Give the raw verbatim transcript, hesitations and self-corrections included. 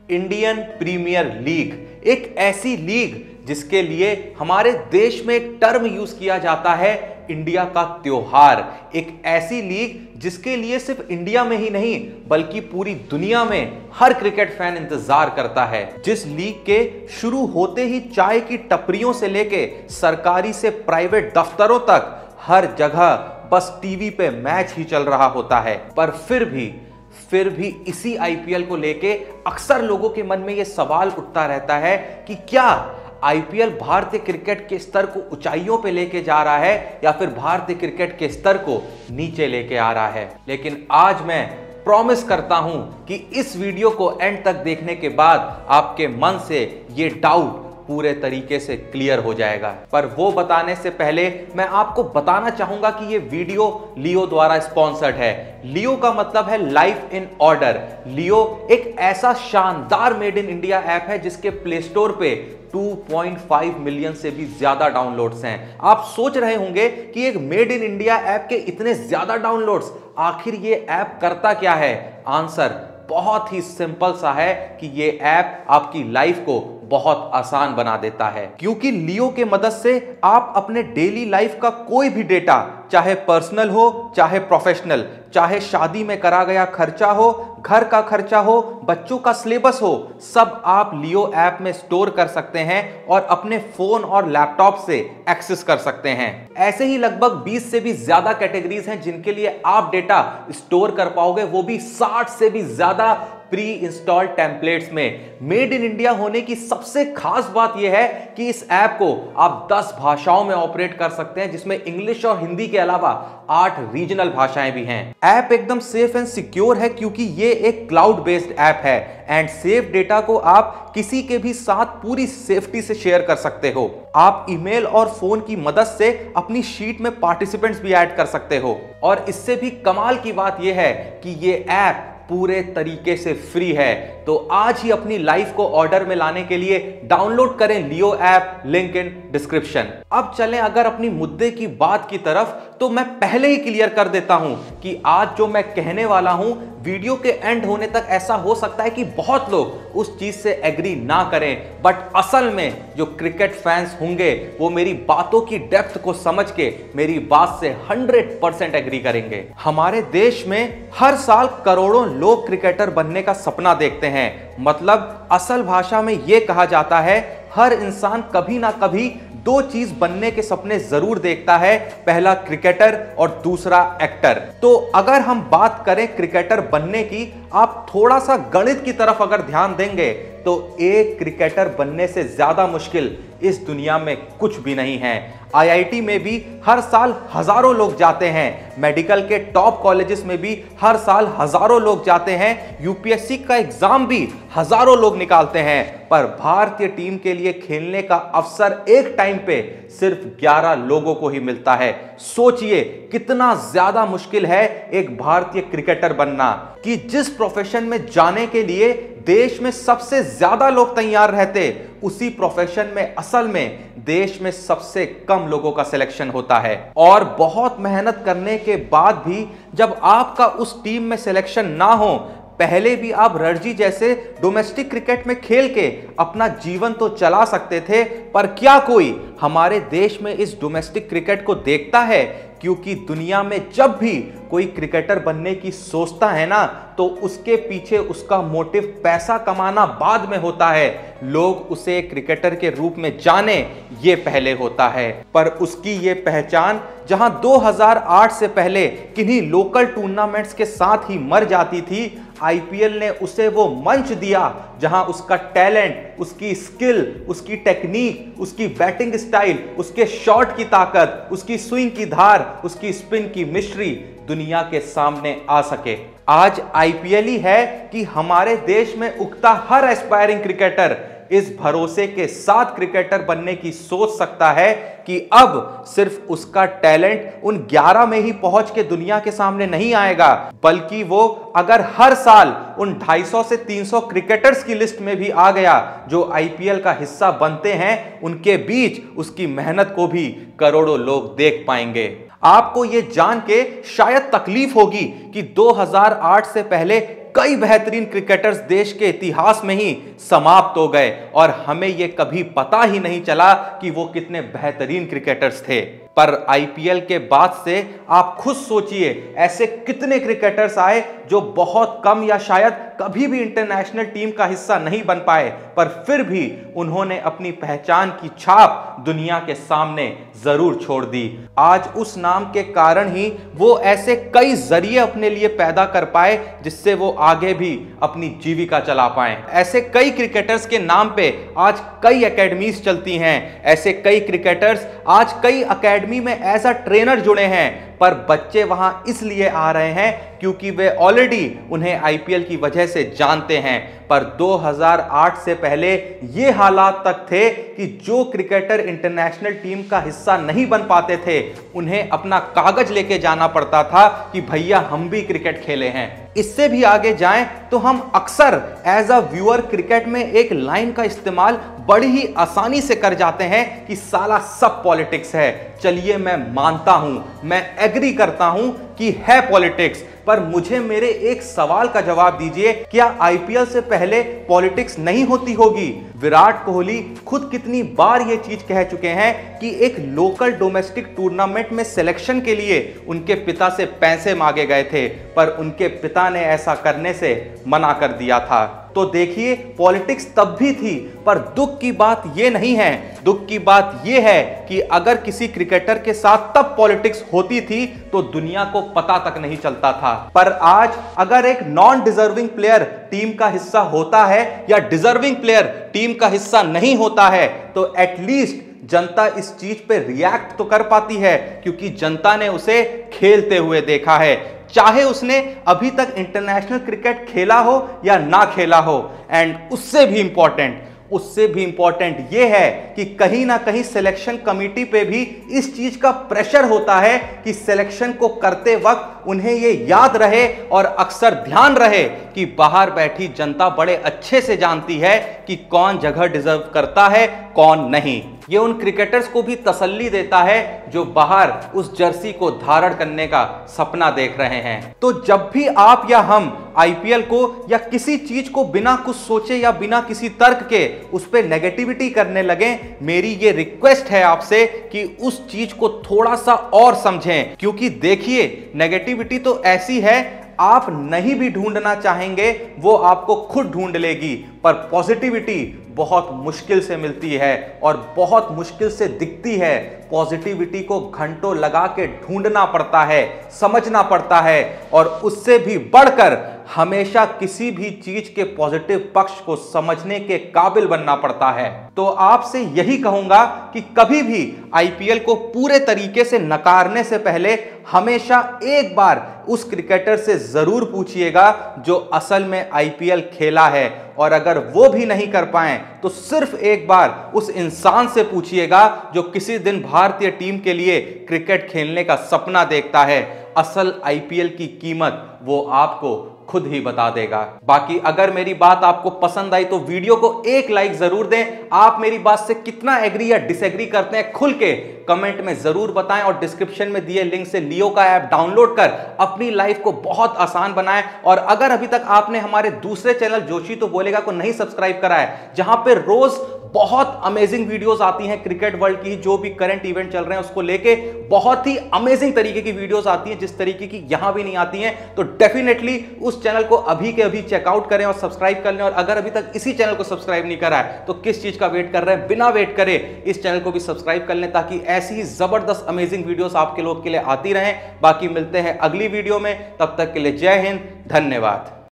Indian premiere league एक ऐसी league जिसके लिए हमारे देश में एक टर्म यूज किया जाता है, इंडिया का त्योहार। एक ऐसी लीग जिसके लिए सिर्फ इंडिया में ही नहीं बल्कि पूरी दुनिया में हर क्रिकेट फैन इंतजार करता है। जिस लीग के शुरू होते ही चाय की टपरियों से लेके सरकारी से प्राइवेट दफ्तरों तक हर जगह बस टीवी पे मैच ही चल रहा होता है। पर फिर भी फिर भी इसी आईपीएल को लेके अक्सर लोगों के मन में यह सवाल उठता रहता है कि क्या आईपीएल भारतीय क्रिकेट के स्तर को ऊंचाइयों पे लेके जा रहा है या फिर भारतीय क्रिकेट के स्तर को नीचे लेके आ रहा है। लेकिन आज मैं प्रॉमिस करता हूं कि इस वीडियो को एंड तक देखने के बाद आपके मन से ये डाउट पूरे तरीके से क्लियर हो जाएगा। पर वो बताने से पहले मैं आपको बताना चाहूंगा कि ये वीडियो लियो द्वारा स्पॉन्सर्ड है। लियो का मतलब है लाइफ इन ऑर्डर। लियो एक ऐसा शानदार मेड इन इंडिया ऐप है जिसके प्ले स्टोर पे दो पॉइंट पाँच मिलियन से भी ज्यादा डाउनलोड्स हैं। आप सोच रहे होंगे कि एक मेड इन इंडिया ऐप के इतने ज्यादा डाउनलोड्स, आखिर ये ऐप करता क्या है? आंसर बहुत ही सिंपल सा है कि ये ऐप आपकी लाइफ को बहुत आसान बना देता है, क्योंकि लियो के मदद से आप अपने डेली लाइफ का कोई भी डेटा, चाहे पर्सनल हो चाहे प्रोफेशनल, चाहे शादी में करा गया खर्चा हो, घर का खर्चा हो, बच्चों का सिलेबस हो, सब आप लियो ऐप में स्टोर कर सकते हैं और अपने फोन और लैपटॉप से एक्सेस कर सकते हैं। ऐसे ही लगभग बीस से भी ज्यादा कैटेगरीज हैं जिनके लिए आप डेटा स्टोर कर पाओगे, वो भी साठ से भी ज्यादा प्री इंस्टॉल्ड टेम्पलेट्स में। मेड इन इंडिया होने की सबसे खास बात यह है कि इस ऐप को आप दस भाषाओं में ऑपरेट कर सकते हैं, जिसमें इंग्लिश और हिंदी के अलावा आठ रीजनल भाषाएं भी हैं। ऐप एकदम सेफ एंड सिक्योर है क्योंकि ये एक क्लाउड बेस्ड ऐप है एंड सेफ डेटा को आप किसी के भी साथ पूरी सेफ्टी से शेयर कर सकते हो। आप ईमेल और फोन की मदद से अपनी शीट में पार्टिसिपेंट्स भी ऐड कर सकते हो। और इससे भी कमाल की बात यह है कि ये ऐप पूरे तरीके से फ्री है। तो आज ही अपनी लाइफ को ऑर्डर में लाने के लिए डाउनलोड करें Leo app, link in description. अब चलें अगर अपनी मुद्दे की बात की तरफ, तो मैं पहले ही क्लियर कर देता हूं कि आज जो मैं कहने वाला हूं वीडियो के एंड होने तक ऐसा हो सकता है कि बहुत लोग उस चीज से एग्री ना करें, बट असल में जो क्रिकेट फैंस होंगे वो मेरी बातों की डेप्थ को समझ के मेरी बात से हंड्रेड परसेंट एग्री करेंगे। हमारे देश में हर साल करोड़ों लोग क्रिकेटर बनने का सपना देखते हैं। मतलब असल भाषा में यह कहा जाता है हर इंसान कभी ना कभी दो चीज बनने के सपने जरूर देखता है, पहला क्रिकेटर और दूसरा एक्टर। तो अगर हम बात करें क्रिकेटर बनने की, आप थोड़ा सा गणित की तरफ अगर ध्यान देंगे तो एक क्रिकेटर बनने से ज्यादा मुश्किल इस दुनिया में कुछ भी नहीं है। आईआईटी में भी हर साल हजारों लोग जाते हैं, मेडिकल के टॉप कॉलेजेस में भी हर साल हजारों लोग जाते हैं, यूपीएससी का एग्जाम भी हजारों लोग निकालते हैं, पर भारतीय टीम के लिए खेलने का अवसर एक टाइम पे सिर्फ ग्यारह लोगों को ही मिलता है। सोचिए कितना ज्यादा मुश्किल है एक भारतीय क्रिकेटर बनना, कि जिस प्रोफेशन में जाने के लिए देश में सबसे ज्यादा लोग तैयार रहते, उसी प्रोफेशन में असल में देश में सबसे कम लोगों का सिलेक्शन होता है। और बहुत मेहनत करने के बाद भी जब आपका उस टीम में सिलेक्शन ना हो, पहले भी आप रणजी जैसे डोमेस्टिक क्रिकेट में खेल के अपना जीवन तो चला सकते थे, पर क्या कोई हमारे देश में इस डोमेस्टिक क्रिकेट को देखता है? क्योंकि दुनिया में जब भी कोई क्रिकेटर बनने की सोचता है ना, तो उसके पीछे उसका मोटिव पैसा कमाना बाद में होता है, लोग उसे क्रिकेटर के रूप में जाने ये पहले होता है। पर उसकी ये पहचान जहां दो हज़ार आठ से पहले किन्हीं लोकल टूर्नामेंट्स के साथ ही मर जाती थी, आईपीएल ने उसे वो मंच दिया जहां उसका टैलेंट, उसकी स्किल, उसकी टेक्निक, उसकी बैटिंग स्टाइल, उसके शॉट की ताकत, उसकी स्विंग की धार, उसकी स्पिन की मिस्ट्री दुनिया के सामने आ सके। आज आईपीएल ही है कि हमारे देश में उगता हर एस्पायरिंग क्रिकेटर इस भरोसे के साथ क्रिकेटर बनने की सोच सकता है कि अब सिर्फ उसका टैलेंट उन ग्यारह में ही पहुंच के दुनिया के सामने नहीं आएगा, बल्कि वो अगर हर साल उन ढाई सौ से तीन सौ क्रिकेटर्स की लिस्ट में भी आ गया जो आईपीएल का हिस्सा बनते हैं, उनके बीच उसकी मेहनत को भी करोड़ों लोग देख पाएंगे। आपको यह जान के शायद तकलीफ होगी कि दो हज़ार आठ से पहले कई बेहतरीन क्रिकेटर्स देश के इतिहास में ही समाप्त हो गए और हमें यह कभी पता ही नहीं चला कि वो कितने बेहतरीन क्रिकेटर्स थे। पर आईपीएल के बाद से आप खुद सोचिए, ऐसे कितने क्रिकेटर्स आए जो बहुत कम या शायद कभी भी इंटरनेशनल टीम का हिस्सा नहीं बन पाए, पर फिर भी उन्होंने अपनी पहचान की छाप दुनिया के सामने जरूर छोड़ दी। आज उस नाम के कारण ही वो ऐसे कई जरिए अपने लिए पैदा कर पाए जिससे वो आगे भी अपनी जीविका चला पाए। ऐसे कई क्रिकेटर्स के नाम पे आज कई एकेडमीज चलती हैं। ऐसे कई क्रिकेटर्स आज कई एकेडमी में एज अ ट्रेनर जुड़े हैं, पर बच्चे वहां इसलिए आ रहे हैं क्योंकि वे ऑलरेडी उन्हें आईपीएल की वजह से जानते हैं। पर दो हज़ार आठ से पहले ये हालात तक थे कि जो क्रिकेटर इंटरनेशनल टीम का हिस्सा नहीं बन पाते थे उन्हें अपना कागज लेके जाना पड़ता था कि भैया हम भी क्रिकेट खेले हैं। इससे भी आगे जाएं तो हम अक्सर एज अ व्यूअर क्रिकेट में एक लाइन का इस्तेमाल बड़ी ही आसानी से कर जाते हैं कि साला सब पॉलिटिक्स है। चलिए मैं मानता हूं, मैं एग्री करता हूं कि है पॉलिटिक्स, पर मुझे मेरे एक सवाल का जवाब दीजिए, क्या आईपीएल से पहले पॉलिटिक्स नहीं होती होगी? विराट कोहली खुद कितनी बार यह चीज कह चुके हैं कि एक लोकल डोमेस्टिक टूर्नामेंट में सिलेक्शन के लिए उनके पिता से पैसे मांगे गए थे, पर उनके पिता ने ऐसा करने से मना कर दिया था। तो देखिए, पॉलिटिक्स तब भी थी, पर दुख की बात यह नहीं है। दुख की बात यह है कि अगर किसी क्रिकेटर के साथ तब पॉलिटिक्स होती थी तो दुनिया को पता तक नहीं चलता था। पर आज अगर एक नॉन डिजर्विंग प्लेयर टीम का हिस्सा होता है या डिजर्विंग प्लेयर टीम का हिस्सा नहीं होता है, तो एटलीस्ट जनता इस चीज पे रिएक्ट तो कर पाती है, क्योंकि जनता ने उसे खेलते हुए देखा है। चाहे उसने अभी तक इंटरनेशनल क्रिकेट खेला हो या ना खेला हो। एंड उससे भी इंपॉर्टेंट उससे भी इंपॉर्टेंट यह है कि कहीं ना कहीं सिलेक्शन कमेटी पे भी इस चीज का प्रेशर होता है कि सिलेक्शन को करते वक्त उन्हें यह याद रहे और अक्सर ध्यान रहे कि बाहर बैठी जनता बड़े अच्छे से जानती है कि कौन जगह डिजर्व करता है, कौन नहीं। ये उन क्रिकेटर्स को भी तसल्ली देता है जो बाहर उस जर्सी को धारण करने का सपना देख रहे हैं। तो जब भी आप या हम आईपीएल को या किसी चीज को बिना कुछ सोचे या बिना किसी तर्क के उस पर नेगेटिविटी करने लगे, मेरी ये रिक्वेस्ट है आपसे कि उस चीज को थोड़ा सा और समझें। क्योंकि देखिए, नेगेटिविटी तो ऐसी है, आप नहीं भी ढूंढना चाहेंगे वो आपको खुद ढूंढ लेगी, पर पॉजिटिविटी बहुत मुश्किल से मिलती है और बहुत मुश्किल से दिखती है। पॉजिटिविटी को घंटों लगा के ढूंढना पड़ता है, समझना पड़ता है, और उससे भी बढ़कर हमेशा किसी भी चीज के पॉजिटिव पक्ष को समझने के काबिल बनना पड़ता है। तो आपसे यही कहूंगा कि कभी भी आईपीएल को पूरे तरीके से नकारने से पहले हमेशा एक बार उस क्रिकेटर से जरूर पूछिएगा जो असल में आईपीएल खेला है, और अगर वो भी नहीं कर पाए तो सिर्फ एक बार उस इंसान से पूछिएगा जो किसी दिन भारतीय टीम के लिए क्रिकेट खेलने का सपना देखता है। असल आईपीएल की कीमत वो आपको खुद ही बता देगा। बाकी अगर मेरी बात आपको पसंद आई तो वीडियो को एक लाइक जरूर दें। आप मेरी बात से कितना एग्री या डिसएग्री करते हैं खुल के कमेंट में जरूर बताएं, और डिस्क्रिप्शन में दिए लिंक से लियो का ऐप डाउनलोड कर अपनी लाइफ को बहुत आसान बनाएं। और अगर अभी तक आपने हमारे दूसरे चैनल जोशी तो बोलेगा को नहीं सब्सक्राइब करा है, जहां पे रोज बहुत अमेजिंग वीडियोस आती हैं क्रिकेट वर्ल्ड की, जो भी करंट इवेंट चल रहे हैं उसको लेके बहुत ही अमेजिंग तरीके की वीडियोस आती हैं जिस तरीके की यहां भी नहीं आती हैं, तो डेफिनेटली उस चैनल को अभी के अभी चेकआउट करें और सब्सक्राइब कर लें। और अगर अभी तक इसी चैनल को सब्सक्राइब नहीं करा है तो किस चीज का वेट कर रहे हैं? बिना वेट करे इस चैनल को भी सब्सक्राइब कर लें, ताकि ऐसी ही जबरदस्त अमेजिंग वीडियोस आपके लोग के लिए आती रहें। बाकी मिलते हैं अगली वीडियो में, तब तक के लिए जय हिंद, धन्यवाद।